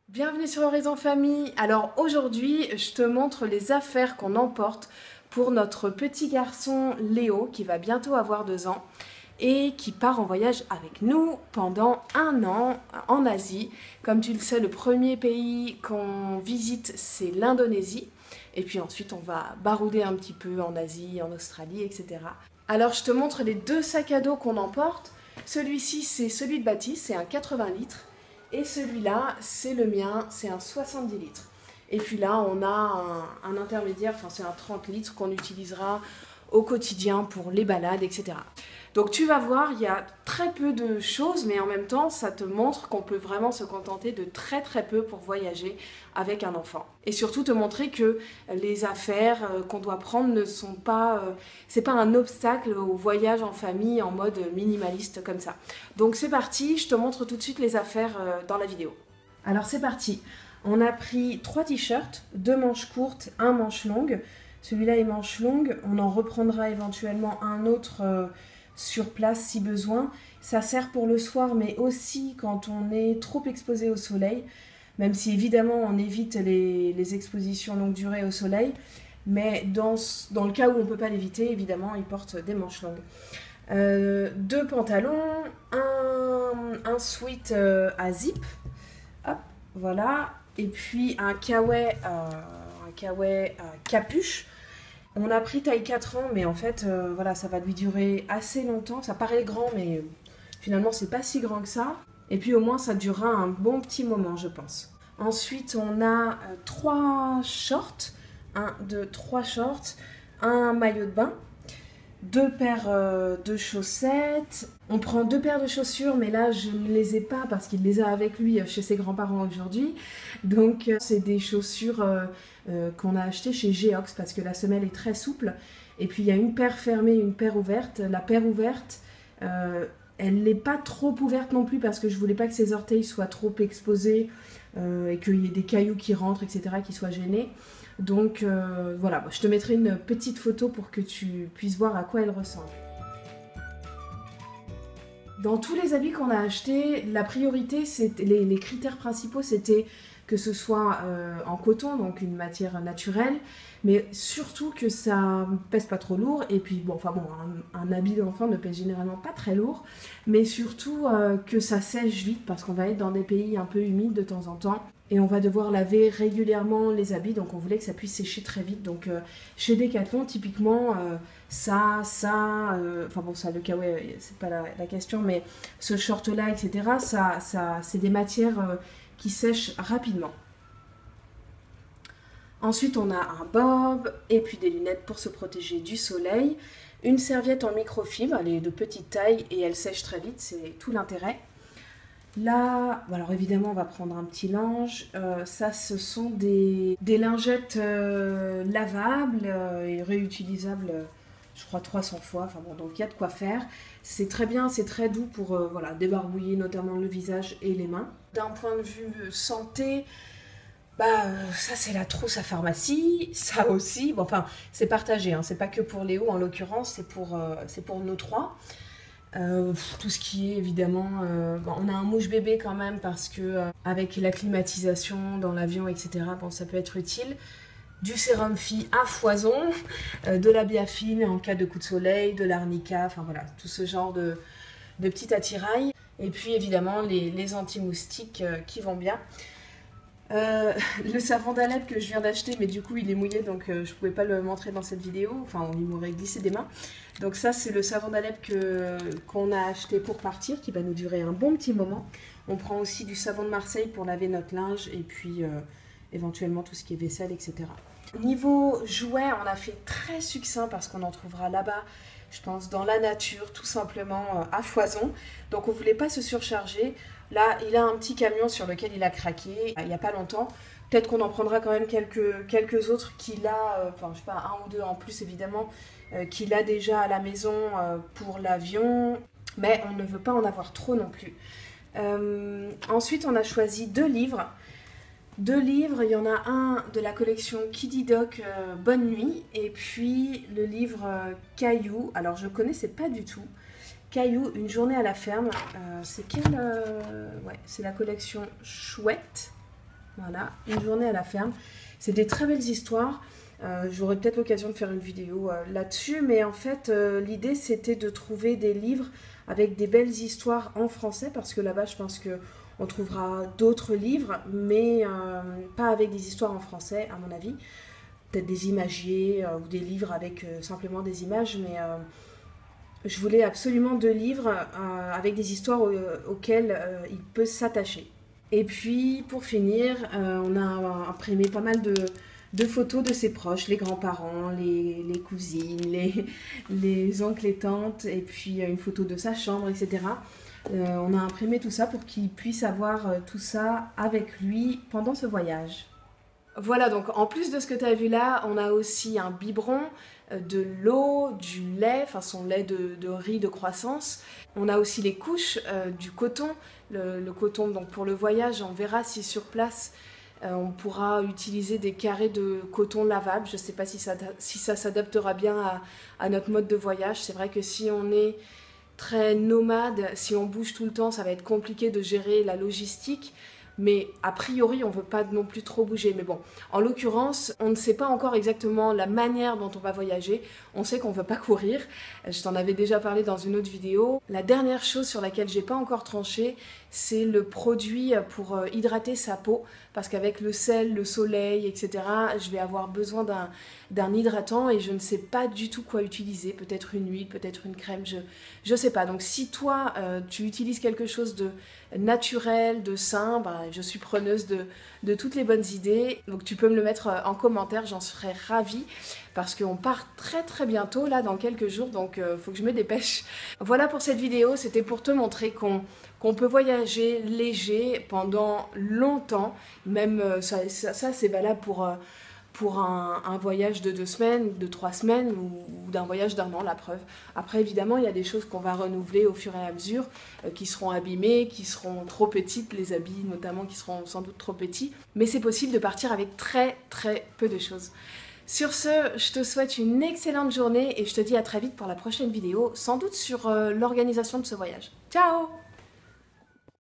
Bienvenue sur Horizon Famille. Alors aujourd'hui, je te montre les affaires qu'on emporte pour notre petit garçon Léo qui va bientôt avoir 2 ans et qui part en voyage avec nous pendant 1 an en Asie. Comme tu le sais, le premier pays qu'on visite, c'est l'Indonésie. Et puis ensuite, on va barouder un petit peu en Asie, en Australie, etc. Alors je te montre les 2 sacs à dos qu'on emporte. Celui-ci, c'est celui de Baptiste, c'est un 80 litres. Et celui-là, c'est le mien, c'est un 70 litres. Et puis là, on a un intermédiaire, enfin c'est un 30 litres qu'on utilisera au quotidien pour les balades, etc. Donc tu vas voir, il y a très peu de choses, mais en même temps, ça te montre qu'on peut vraiment se contenter de très très peu pour voyager avec un enfant. Et surtout te montrer que les affaires qu'on doit prendre ne sont pas, c'est pas un obstacle au voyage en famille en mode minimaliste comme ça. Donc c'est parti, je te montre tout de suite les affaires dans la vidéo. Alors c'est parti. On a pris 3 t-shirts, 2 manches courtes, un manche longue. Celui-là est manche longue, on en reprendra éventuellement un autre sur place si besoin. Ça sert pour le soir, mais aussi quand on est trop exposé au soleil, même si évidemment on évite les expositions longue durée au soleil, mais dans le cas où on ne peut pas l'éviter, évidemment, ils portent des manches longues. 2 pantalons, un sweat à zip, hop, voilà, et puis un kawaii à capuche. On a pris taille 4 ans, mais en fait, voilà, ça va lui durer assez longtemps. Ça paraît grand, mais finalement, c'est pas si grand que ça. Et puis au moins, ça durera un bon petit moment, je pense. Ensuite, on a 3 shorts. 1, 2, 3 shorts. Un maillot de bain. 2 paires de chaussettes. On prend 2 paires de chaussures, mais là je ne les ai pas parce qu'il les a avec lui chez ses grands-parents aujourd'hui. Donc c'est des chaussures qu'on a achetées chez Geox parce que la semelle est très souple. Et puis il y a une paire fermée, une paire ouverte. La paire ouverte, elle n'est pas trop ouverte non plus parce que je voulais pas que ses orteils soient trop exposés et qu'il y ait des cailloux qui rentrent, etc., qui soient gênés. Donc voilà, je te mettrai une petite photo pour que tu puisses voir à quoi elle ressemble. Dans tous les habits qu'on a achetés, la priorité, les critères principaux, c'était que ce soit en coton, donc une matière naturelle, mais surtout que ça pèse pas trop lourd. Et puis, bon, enfin bon, un habit d'enfant ne pèse généralement pas très lourd, mais surtout que ça sèche vite parce qu'on va être dans des pays un peu humides de temps en temps. Et on va devoir laver régulièrement les habits, donc on voulait que ça puisse sécher très vite. Donc chez Decathlon, typiquement, enfin bon, ça, le kawaii, c'est pas la question, mais ce short-là, etc., c'est des matières qui sèchent rapidement. Ensuite, on a un bob et puis des lunettes pour se protéger du soleil. Une serviette en microfibre, elle est de petite taille et elle sèche très vite, c'est tout l'intérêt. Là, alors évidemment, on va prendre un petit linge. Ça, ce sont des lingettes lavables et réutilisables, je crois 300 fois. Enfin bon, donc il y a de quoi faire. C'est très bien, c'est très doux pour voilà, débarbouiller notamment le visage et les mains. D'un point de vue santé, ça c'est la trousse à pharmacie, ça aussi. Bon, enfin, c'est partagé, hein, c'est pas que pour Léo en l'occurrence, c'est pour nous trois. Tout ce qui est évidemment, on a un mouche bébé quand même parce que avec la climatisation dans l'avion, etc., bon, ça peut être utile. Du sérum fille à foison, de la biafine en cas de coup de soleil, de l'arnica, enfin voilà, tout ce genre de petits attirails. Et puis évidemment les anti-moustiques qui vont bien. Le savon d'Alep que je viens d'acheter, mais du coup il est mouillé donc je pouvais pas le montrer dans cette vidéo, enfin il m'aurait glissé des mains. Donc ça c'est le savon d'Alep qu'on a acheté pour partir, qui va nous durer un bon petit moment. On prend aussi du savon de Marseille pour laver notre linge et puis éventuellement tout ce qui est vaisselle, etc. Niveau jouets, on a fait très succinct parce qu'on en trouvera là-bas, je pense, dans la nature, tout simplement à foison. Donc on voulait pas se surcharger. Là, il a un petit camion sur lequel il a craqué il n'y a pas longtemps. Peut-être qu'on en prendra quand même quelques autres qu'il a, enfin je sais pas, un ou deux en plus évidemment, qu'il a déjà à la maison pour l'avion. Mais on ne veut pas en avoir trop non plus. Ensuite, on a choisi 2 livres. 2 livres, il y en a un de la collection Kiddy Doc Bonne Nuit et puis le livre Caillou. Alors je connaissais pas du tout. Caillou, une journée à la ferme. C'est quelle ouais, c'est la collection Chouette. Voilà, une journée à la ferme. C'est des très belles histoires. J'aurai peut-être l'occasion de faire une vidéo là-dessus, mais en fait, l'idée c'était de trouver des livres avec des belles histoires en français, parce que là-bas, je pense qu'on trouvera d'autres livres, mais pas avec des histoires en français, à mon avis. Peut-être des imagiers ou des livres avec simplement des images, mais je voulais absolument 2 livres avec des histoires auxquelles il peut s'attacher. Et puis, pour finir, on a imprimé pas mal de photos de ses proches, les grands-parents, les cousines, les oncles et tantes, et puis une photo de sa chambre, etc. On a imprimé tout ça pour qu'il puisse avoir tout ça avec lui pendant ce voyage. Voilà, donc en plus de ce que tu as vu là, on a aussi un biberon, de l'eau, du lait, enfin son lait de riz de croissance. On a aussi les couches, du coton, le coton donc pour le voyage. On verra si sur place on pourra utiliser des carrés de coton lavable. Je ne sais pas si ça s'adaptera bien à notre mode de voyage. C'est vrai que si on est très nomade, si on bouge tout le temps, ça va être compliqué de gérer la logistique. Mais a priori, on ne veut pas non plus trop bouger. Mais bon, en l'occurrence, on ne sait pas encore exactement la manière dont on va voyager. On sait qu'on ne veut pas courir. Je t'en avais déjà parlé dans une autre vidéo. La dernière chose sur laquelle j'ai pas encore tranché, c'est le produit pour hydrater sa peau. Parce qu'avec le sel, le soleil, etc., je vais avoir besoin d'un hydratant et je ne sais pas du tout quoi utiliser. Peut-être une huile, peut-être une crème, je sais pas. Donc si toi, tu utilises quelque chose de naturel, de sain, ben, je suis preneuse de toutes les bonnes idées. Donc tu peux me le mettre en commentaire, j'en serais ravie. Parce qu'on part très très bientôt, là, dans quelques jours, donc faut que je me dépêche. Voilà pour cette vidéo, c'était pour te montrer qu'on peut voyager léger pendant longtemps. Même ça c'est valable pour un voyage de 2 semaines, de 3 semaines ou d'un voyage d'1 an, la preuve. Après, évidemment, il y a des choses qu'on va renouveler au fur et à mesure, qui seront abîmées, qui seront trop petites, les habits notamment qui seront sans doute trop petits. Mais c'est possible de partir avec très très peu de choses. Sur ce, je te souhaite une excellente journée et je te dis à très vite pour la prochaine vidéo, sans doute sur l'organisation de ce voyage. Ciao!